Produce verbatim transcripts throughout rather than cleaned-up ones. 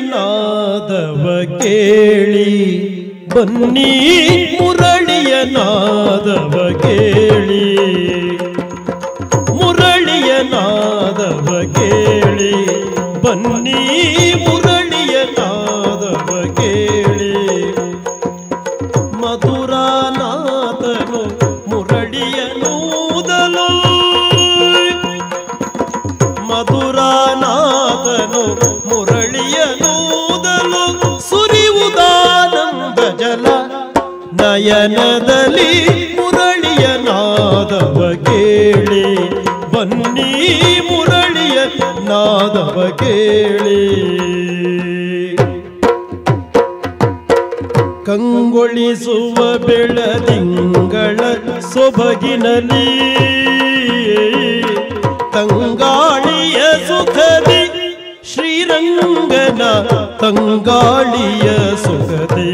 ನಾದವ ಕೇಳಿ ಬನ್ನಿ ಮುರಳಿಯ ನಾದವ ಕೇಳಿ ಮುರಳಿಯ ನಾದವ ಕೇಳಿ ಬನ್ನಿ ಮುರಳಿಯ ನಾದವ ಕೇಳಿ ಮಧುರಾನಾಥನು ಮುರಳಿಯ ನೂದಲು ಮಧುರಾನಾಥನು ಮುರಳಿಯ ನೂದಲು ಸುರಿಯುವುದಾನಂದ ಜಲ ನಯನದಲ್ಲಿ ಮುರಳಿಯ ನಾದವ ಕೇಳಿ ಬನ್ನಿ ಮುರಳಿಯ ನಾದವ ಕೇಳಿ ಕಂಗೊಳಿಸುವ ಬೆಳದಿಂಗಳ ಸೊಬಗಿನಲ್ಲಿ ತಂಗಾಳಿಯ ಸುಖದಿ ಶ್ರೀರಂಗನ ತಂಗಾಳಿಯ ಸುಖದಿ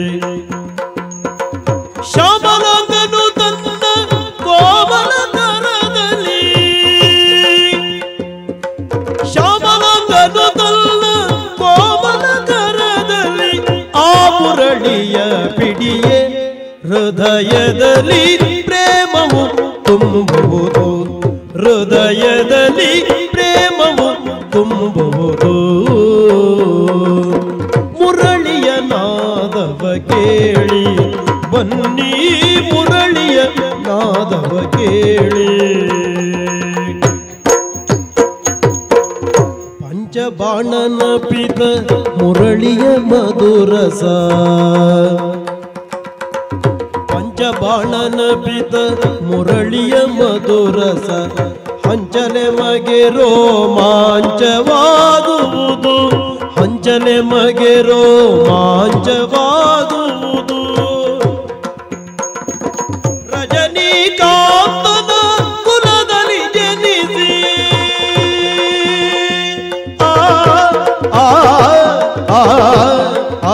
ಶ್ಯಾಮಲಾಂಗನು ತನ್ನ ಕೋಮಲ ಕರದಲ್ಲಿ ಶ್ಯಾಮಲಾಂಗನು ತನ್ನ ಕೋಮಲ ಕರದಲ್ಲಿ ಆ ಮುರಳಿಯ ಪಿಡಿಯೇ ಹೃದಯದಲ್ಲಿ ಪ್ರೇಮವು ತುಂಬುವುದು ಹೃದಯದಲ್ಲಿ ಪ್ರೇಮವು ತುಂಬುವುದು ಮುರಳಿಯ ನಾದವ ಕೇಳಿ ಬನ್ನಿ ಮುರಳಿಯ ನಾದವ ಕೇಳಿ ಪಂಚಬಾಣನ ಪಿತ ಮುರಳಿಯ ಮಧುರಸ ಪಂಚಬಾಣನ ಪಿತ ಮುರಳಿಯ ಮಧುರಸ ಹಂಚಲೆ ಮಗೆ ರೋಮಾಂಚವಾಗುವುದು ಹಂಚಲೆ ಮಗೆ ರೋಮಾಂಚವಾಗುವುದು ರಜನಿಕಾಂತನ ಕುಲದಲ್ಲಿ ಜನಿಸಿ ಆ ಆ ಆ ಆ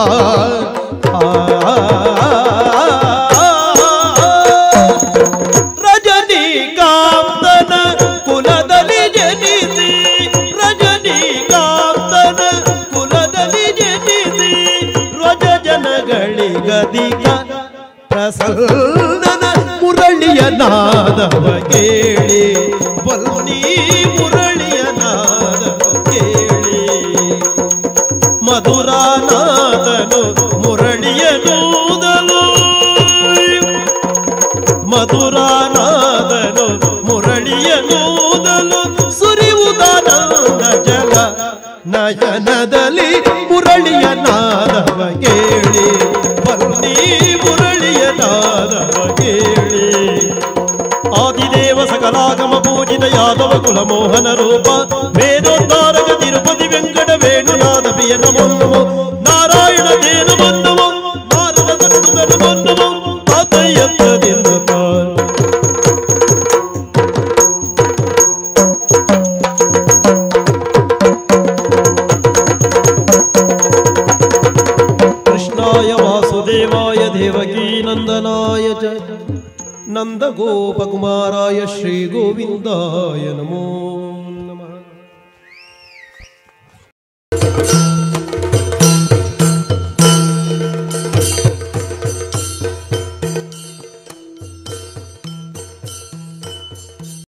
ರಜನಿಕಾಂತನ ಕುಲದಲ್ಲಿ ಜನಿಸಿ ರಜನಿಕಾಂತನ ಕುಲದಲ್ಲಿ ಜನಿಸಿ ರಜ ಜನಗಳಿಗದಿಗ ಪ್ರಸನ್ನನ ಮುರಳಿಯ ನಾದವ ಕೇಳಿ ಬನ್ನಿ ಮುರಳಿಯ ನಾದವ ಕೇಳಿ ಮಧುರಾನಾಥನು ಮುರಳಿಯ ನೂದಲು ಮಧುರಾನಾಥನು ಮುರಳಿಯ ನೂದಲು ಸುರಿಯುವುದಾನಂದ ಜಲ ನಯನದಲ್ಲಿ ಮುರಳಿಯ ನಾದವ ಕೇಳಿ ಬನ್ನಿ ಮುರಳಿಯ ನಾದವ ಕೇಳಿ ಆದಿದೇವ ಸಕಲಾಗಮ ಪೂಜಿತ ಯಾದವ ಕುಲ ಮೋಹನ ರೂಪ ವೇದೋದ್ಧಾರಕ ತಿರುಪತಿ ವೆಂಕಟ ವೇಣುನಾಥ ಪ್ರಿಯ ನಮೋ ನಮೋ ನಾರಾಯಣ ದೇನ ನಮೋ ನಾರದ ಸನ್ನುತ ನಮೋ ನಮೋ ತಾತಯ್ಯದಿಂದ ಕೃಷ್ಣಾಯ ವಾಸುದೇವಾಯ ದೇವಕೀ ನಂದನಾಯ ಚ ನಂದಗೋಪಕುಮಾರಾಯ ಶ್ರೀ ಗೋವಿಂದಾಯ ನಮೋ